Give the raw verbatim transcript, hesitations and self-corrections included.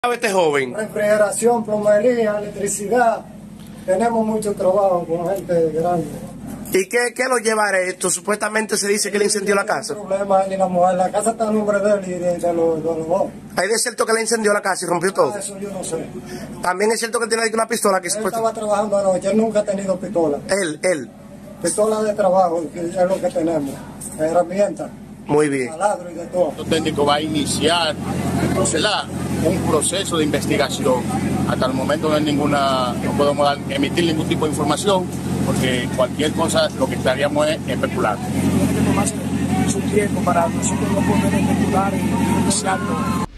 Este joven. Refrigeración, plomería, electricidad. Tenemos mucho trabajo con gente grande. ¿Y qué, qué lo lleva a esto? Supuestamente se dice que le incendió la casa. No hay problema, él y la mujer. La casa está a nombre de él y de, de los de los dos. ¿Hay de cierto que le incendió la casa y rompió todo? Ah, eso yo no sé. También es cierto que tiene ahí una pistola que Él supuestamente... estaba trabajando anoche, él nunca ha tenido pistola. Él, él. Pistola de trabajo, que es lo que tenemos. Herramientas. Muy bien. Taladro y de todo. El técnico va a iniciar entonces, la, un proceso de investigación. Hasta el momento no hay ninguna, no podemos dar, emitir ningún tipo de información, porque cualquier cosa lo que estaríamos es especular. Tiene que tomarse su tiempo para nosotros no poder especular y iniciarlo.